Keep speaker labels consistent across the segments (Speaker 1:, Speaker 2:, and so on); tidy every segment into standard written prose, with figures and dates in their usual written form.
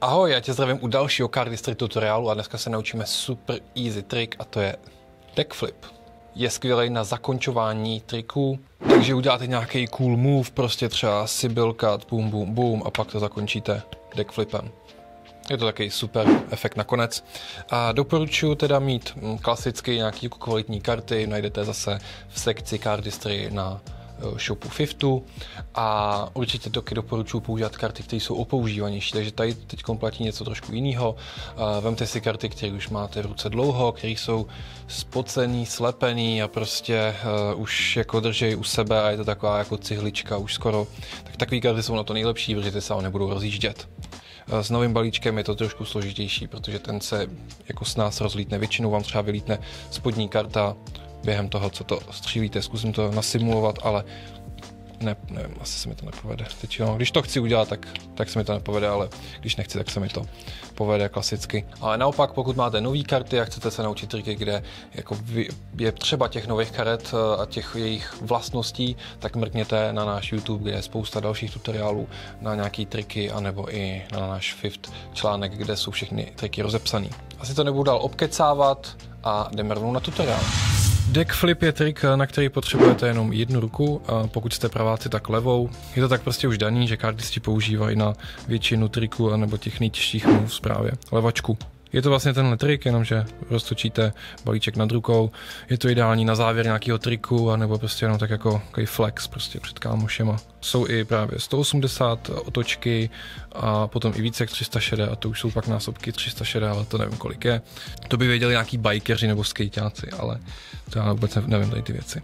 Speaker 1: Ahoj, já tě zdravím u dalšího Cardistry tutoriálu a dneska se naučíme super easy trik a to je deck flip. Je skvělý na zakončování triků, takže uděláte nějaký cool move, prostě třeba Sybil cut, boom, boom, boom a pak to zakončíte deck flipem. Je to takový super efekt nakonec. A doporučuji teda mít klasicky nějaký kvalitní karty, najdete zase v sekci Cardistry na shopu Fiftu a určitě taky doporučuji používat karty, které jsou opoužívanější, takže tady teď platí něco trošku jiného. Vemte si karty, které už máte v ruce dlouho, které jsou spocený, slepený a prostě už jako držej u sebe a je to taková jako cihlička už skoro. Tak takové karty jsou na to nejlepší, protože ty se nebudou rozjíždět. S novým balíčkem je to trošku složitější, protože ten se jako s nás rozlítne. Většinou vám třeba vylítne spodní karta během toho, co to střílíte. Zkusím to nasimulovat, ale nevím, asi se mi to nepovede. Teď, no, když to chci udělat, tak se mi to nepovede, ale když nechci, tak se mi to povede klasicky. Ale naopak, pokud máte nové karty a chcete se naučit triky, kde jako je třeba těch nových karet a těch jejich vlastností, tak mrkněte na náš YouTube, kde je spousta dalších tutoriálů na nějaký triky, anebo i na náš Fift článek, kde jsou všechny triky rozepsané. Asi to nebudu dál obkecávat a jdeme rovnou na tutoriál. Deck flip je trik, na který potřebujete jenom jednu ruku, a pokud jste praváci, tak levou. Je to tak prostě už daný, že kardisti používají na většinu triků anebo těch nejtěžších moves právě levačku. Je to vlastně tenhle trik, jenomže roztočíte balíček nad rukou. Je to ideální na závěr nějakého triku, anebo prostě jenom tak jako flex prostě před kámošema. Jsou i právě 180 otočky a potom i více jak 360 a to už jsou pak násobky 360, ale to nevím kolik je. To by věděli nějaký bikeři nebo skejťáci, ale to já vůbec nevím tady ty věci.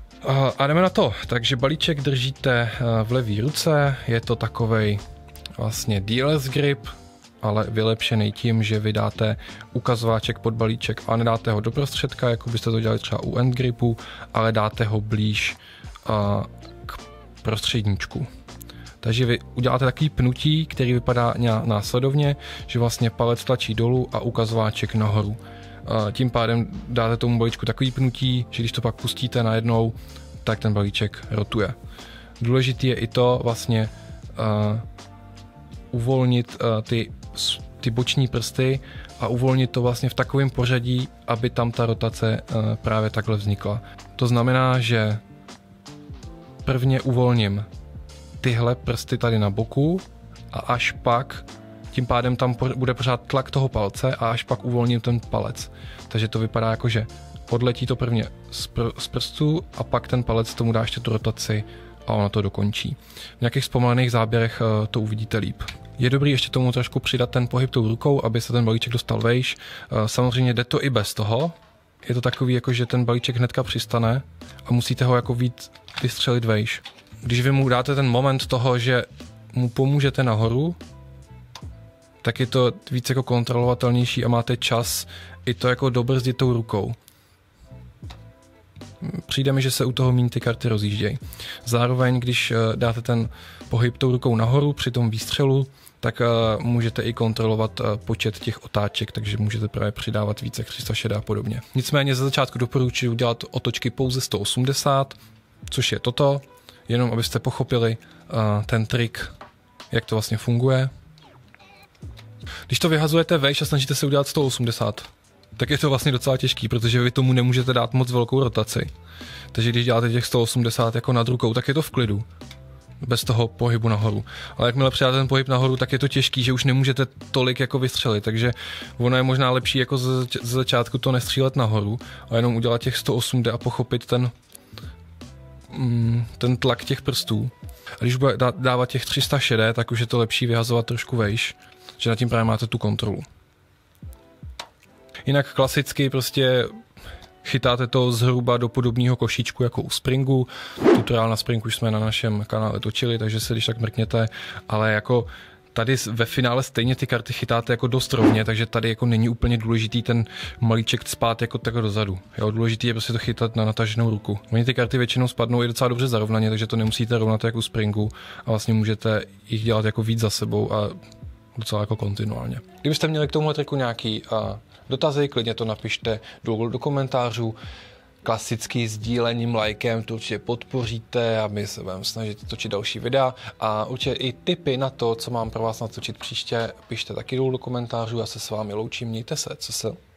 Speaker 1: A jdeme na to. Takže balíček držíte v levé ruce, je to takovej vlastně DLS grip, ale vylepšený tím, že vydáte ukazováček pod balíček a nedáte ho do prostředka, jako byste to dělali třeba u end gripu, ale dáte ho blíž k prostředníčku. Takže vy uděláte takový pnutí, který vypadá následovně, že vlastně palec tlačí dolů a ukazováček nahoru. Tím pádem dáte tomu balíčku takový pnutí, že když to pak pustíte najednou, tak ten balíček rotuje. Důležitý je i to vlastně uvolnit ty boční prsty a uvolnit to vlastně v takovém pořadí, aby tam ta rotace právě takhle vznikla. To znamená, že prvně uvolním tyhle prsty tady na boku a až pak, tím pádem tam bude pořád tlak toho palce a až pak uvolním ten palec. Takže to vypadá jako, že odletí to prvně z prstů a pak ten palec tomu dá ještě tu rotaci a ono to dokončí. V nějakých zpomalených záběrech to uvidíte líp. Je dobrý ještě tomu trošku přidat ten pohyb tou rukou, aby se ten balíček dostal vejš. Samozřejmě jde to i bez toho. Je to takový, jako že ten balíček hnedka přistane a musíte ho jako víc vystřelit vejš. Když vy mu dáte ten moment toho, že mu pomůžete nahoru, tak je to víc jako kontrolovatelnější a máte čas i to jako dobrzdit tou rukou. Přijde mi, že se u toho míň ty karty rozjíždějí. Zároveň, když dáte ten pohyb tou rukou nahoru při tom výstřelu, tak můžete i kontrolovat počet těch otáček, takže můžete právě přidávat více jak 360 a podobně. Nicméně za začátku doporučuji udělat otočky pouze 180, což je toto, jenom abyste pochopili ten trik, jak to vlastně funguje. Když to vyhazujete vejš a snažíte se udělat 180, tak je to vlastně docela těžký, protože vy tomu nemůžete dát moc velkou rotaci. Takže když děláte těch 180 jako nad rukou, tak je to v klidu. Bez toho pohybu nahoru. Ale jakmile přidáte ten pohyb nahoru, tak je to těžký, že už nemůžete tolik jako vystřelit. Takže ono je možná lepší jako ze začátku to nestřílet nahoru a jenom udělat těch 180 a pochopit ten tlak těch prstů. A když bude dávat těch 360, tak už je to lepší vyhazovat trošku vejš, že nad tím právě máte tu kontrolu. Jinak klasicky prostě chytáte to zhruba do podobného košíčku jako u springu. Tutoriál na springu už jsme na našem kanále točili, takže se když tak mrkněte, ale jako tady ve finále stejně ty karty chytáte jako dost rovně, takže tady jako není úplně důležitý ten malíček spát jako takhle dozadu. Jo, důležitý je prostě to chytat na nataženou ruku. Oni ty karty většinou spadnou i docela dobře zarovnaně, takže to nemusíte rovnat jako u springu a vlastně můžete jich dělat jako víc za sebou a docela jako kontinuálně. Kdybyste měli k tomuhle triku nějaký dotazy, klidně to napište dolů do komentářů. klasicky sdílením, lajkem, to určitě podpoříte a my se budeme snažit točit další videa a určitě i tipy na to, co mám pro vás natočit příště, pište taky dolů do komentářů, já se s vámi loučím, mějte se, co se.